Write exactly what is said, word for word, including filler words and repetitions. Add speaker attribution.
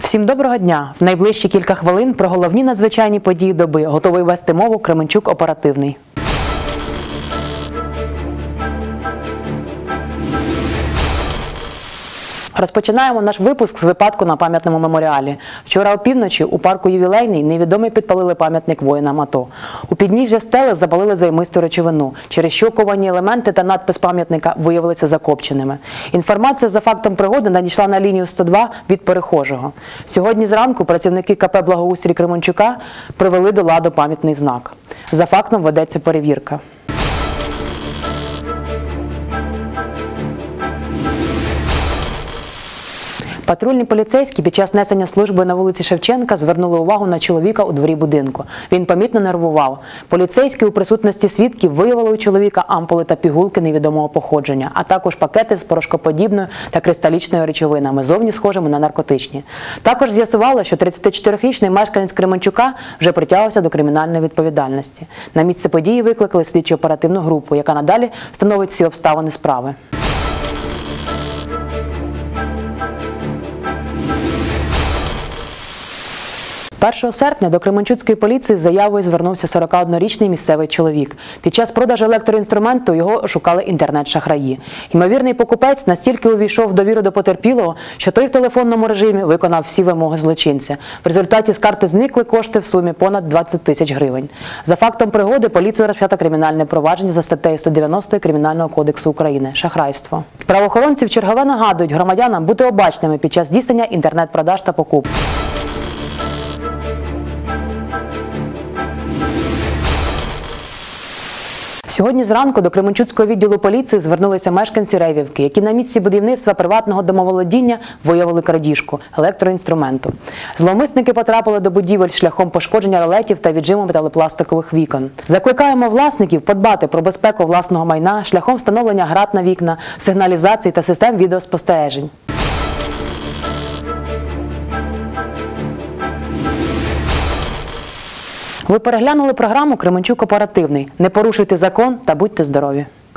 Speaker 1: Всім доброго дня! В найближчі кілька хвилин про головні надзвичайні події доби готовий вести мову Кременчук Оперативний. Розпочинаємо наш випуск з випадку на пам'ятному меморіалі. Вчора опівночі у парку Ювілейний невідомі підпалили пам'ятник воїнам АТО. У підніжжя стели запалили займисту речовину, через що ковані елементи та надпис пам'ятника виявилися закопченими. Інформація за фактом пригоди надійшла на лінію сто два від перехожого. Сьогодні зранку працівники КП «Благоустрій» Кременчука привели до ладу пам'ятний знак. За фактом ведеться перевірка. Патрульні поліцейські під час несення служби на вулиці Шевченка звернули увагу на чоловіка у дворі будинку. Він помітно нервував. Поліцейські у присутності свідків виявили у чоловіка ампули та пігулки невідомого походження, а також пакети з порошкоподібною та кристалічною речовинами, зовні схожими на наркотичні. Також з'ясувало, що тридцятичотирирічний мешканець Кременчука вже притягувався до кримінальної відповідальності. На місце події викликали слідчо-оперативну групу, яка надалі встановить всі обставини справи. першого серпня до Кременчуцької поліції з заявою звернувся сорокаоднорічний місцевий чоловік. Під час продажу електроінструменту його шукали інтернет-шахраї. Ймовірний покупець настільки увійшов в довіру до потерпілого, що той в телефонному режимі виконав всі вимоги злочинця. В результаті з карти зникли кошти в сумі понад двадцять тисяч гривень. За фактом пригоди поліцію розпочато кримінальне провадження за статтею сто дев'яносто Кримінального кодексу України – шахрайство. Правоохоронці вчергове нагадують громадянам бути обачними під час здійснення інтернет-продаж та покупок. Сьогодні зранку до Кременчуцького відділу поліції звернулися мешканці Ревівки, які на місці будівництва приватного домоволодіння виявили крадіжку – електроінструменту. Зловмисники потрапили до будівель шляхом пошкодження ролетів та віджиму металопластикових вікон. Закликаємо власників подбати про безпеку власного майна шляхом встановлення град на вікна, сигналізації та систем відеоспостережень. Ви переглянули програму «Кременчук Оперативний». Не порушуйте закон та будьте здорові!